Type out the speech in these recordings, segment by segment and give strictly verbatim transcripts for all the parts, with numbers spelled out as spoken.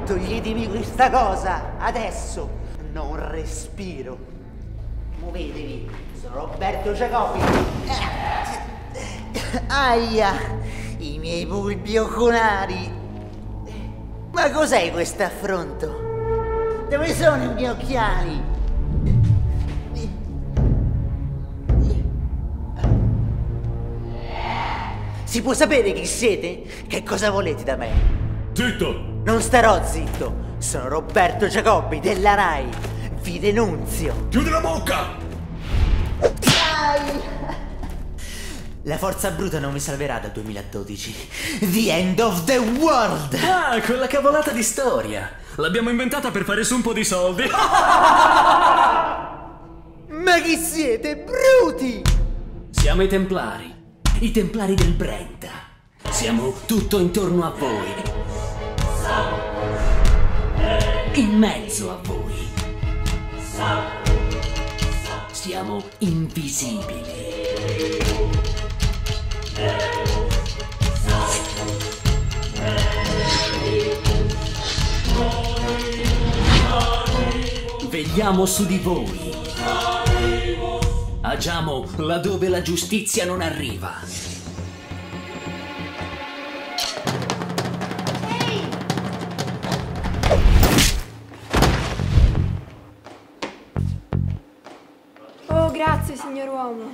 Toglietemi questa cosa, adesso! Non respiro. Muovetevi, sono Roberto Giacobbi. Aia, i miei bulbi oculari. Ma cos'è questo affronto? Dove sono i miei occhiali? Si può sapere chi siete? Che cosa volete da me? Zitto! Non starò zitto. Sono Roberto Giacobbi della Rai. Vi denunzio. Chiudi la bocca! Ai. La forza bruta non mi salverà dal duemiladodici. The end of the world! Ah, quella cavolata di storia. L'abbiamo inventata per fare su un po' di soldi. Ma chi siete, bruti? Siamo i Templari. I Templari del Brenta. Siamo tutto intorno a voi. In mezzo a voi. Siamo invisibili. Vegliamo su di voi. Agiamo laddove la giustizia non arriva. Oh, grazie, signor uomo.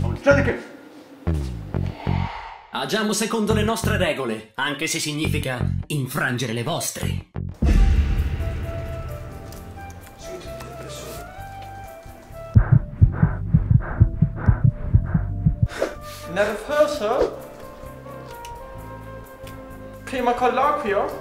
Agiamo secondo le nostre regole, anche se significa infrangere le vostre. Nervoso? Primo colloquio?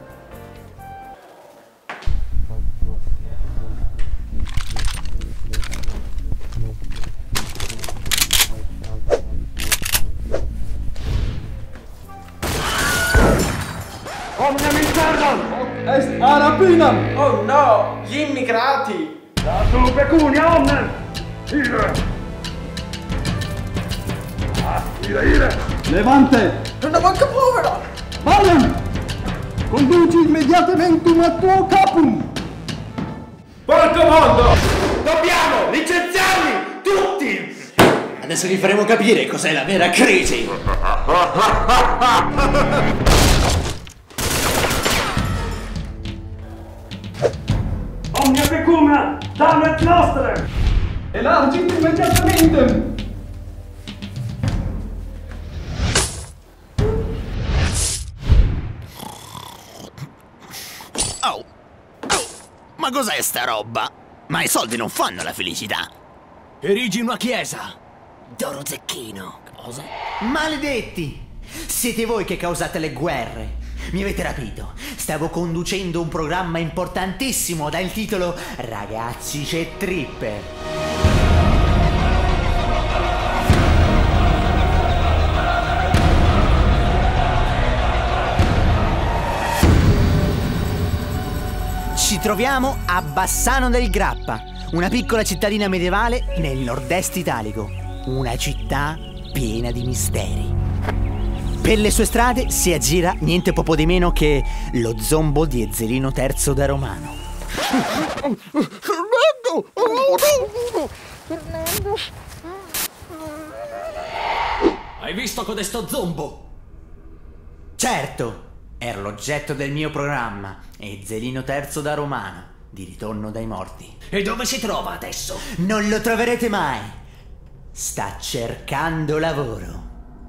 Omnem internam! Est a rapinam! Oh no! Gli immigrati! Datum pecunia omnem! Ire! Ah, ire, ire! Levante! Una banca povera! Valem! Conduci immediatamente a tuo capum! Porco mondo! Dobbiamo licenziarli tutti! Adesso vi faremo capire cos'è la vera crisi. Omnia pecumna! Damet nostre! Elargit immediatamente! Oh. Oh. Ma cos'è sta roba? Ma i soldi non fanno la felicità. Erigi una chiesa. D'oro zecchino. Cosa? Maledetti! Siete voi che causate le guerre. Mi avete rapito. Stavo conducendo un programma importantissimo dal titolo Ragazzi c'è Tripper. Ci troviamo a Bassano del Grappa, una piccola cittadina medievale nel nord-est italico. Una città piena di misteri. Per le sue strade si aggira niente poco di meno che lo zombo di Ezzelino terzo da Romano. Hai visto codesto zombo? Certo, era l'oggetto del mio programma, Ezzelino terzo da Romano, di ritorno dai morti. E dove si trova adesso? Non lo troverete mai. Sta cercando lavoro.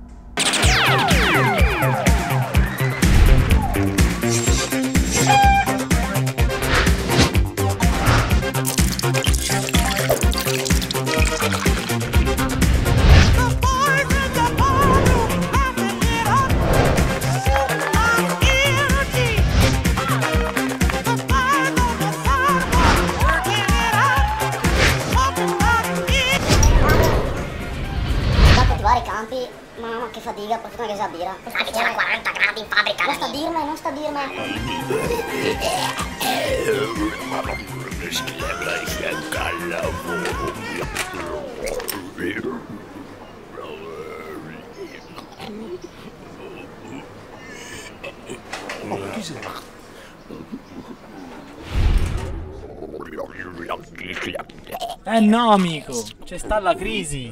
Campi, mamma che fatica, per fortuna che sa birra. Sai che c'era quaranta gradi in fabbrica. Non sta a dirmi, non sta a dirmi. Oh, chi sei? Eh no, amico, c'è sta la crisi.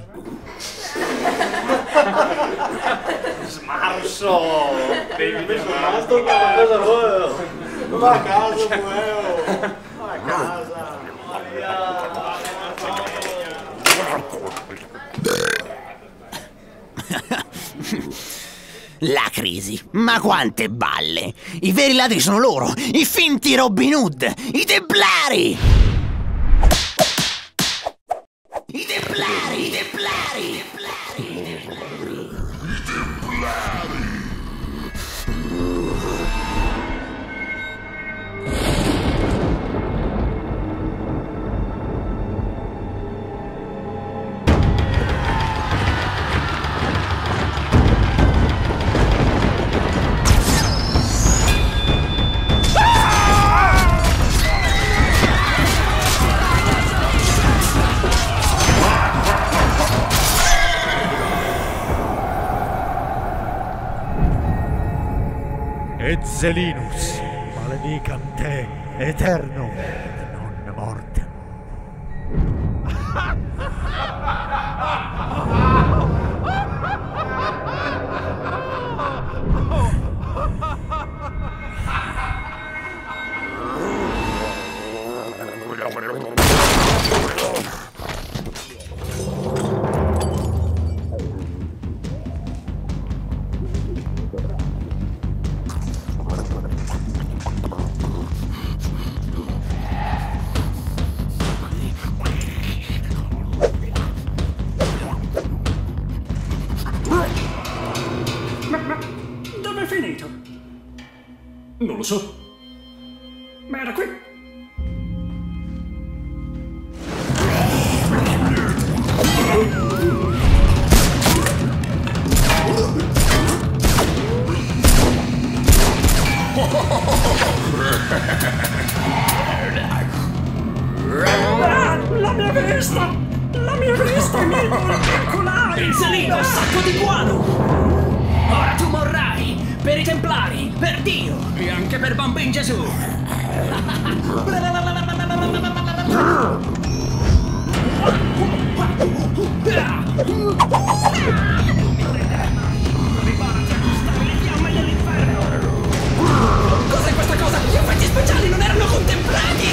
Smarso! Devi messo rimasto ma cosa vuoi? Va a casa, muoio! Va a casa! La crisi, ma quante balle! I veri ladri sono loro, i finti Robin Hood, i Templari! I Templari, i Templari, i Templari, i Templari, i Templari! Et Zelinus, maledicam te, eterno, et non mortem. Non lo so. Ma era qui. Ah, la mia vista! La mia vista! I miei oculari! Pinzelino, sacco di guano! Ora tu morrai! Per i Templari! Per Dio! E anche per Bambin Gesù! Cos'è questa cosa? Gli effetti speciali non erano contemplati!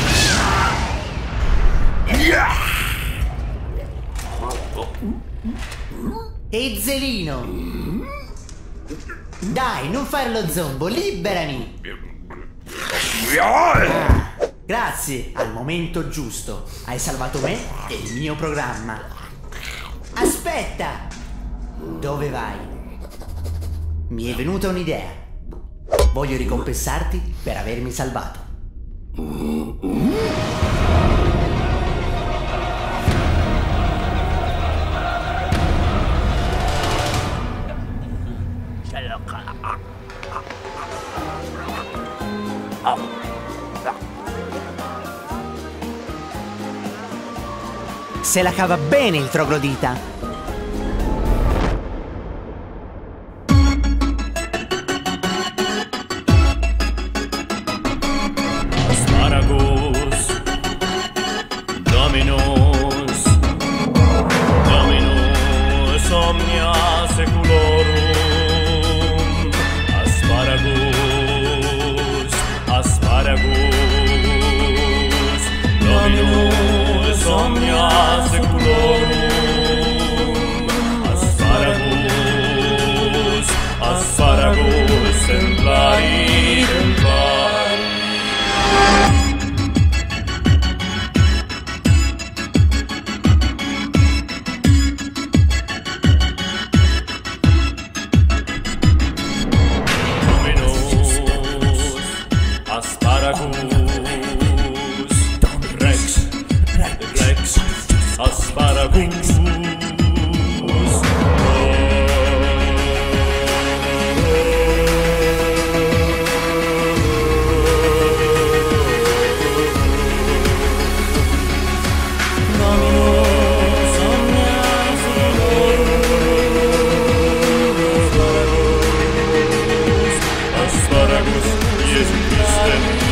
Ehi Zelino! Dai, non fare lo zombo, liberami! Ah, grazie, al momento giusto. Hai salvato me e il mio programma. Aspetta! Dove vai? Mi è venuta un'idea. Voglio ricompensarti per avermi salvato. Se la cava bene il troglodita. Asparagus, Dominus, Dominus omnia seculorum. Asparagus, Asparagus, Dominus omnia seculorum. Asparagus, Asparagus, Templari, Templari. Rex, Rex, Asparagus. Dominus omnia seculorum. Asparagus, Iesus Christe.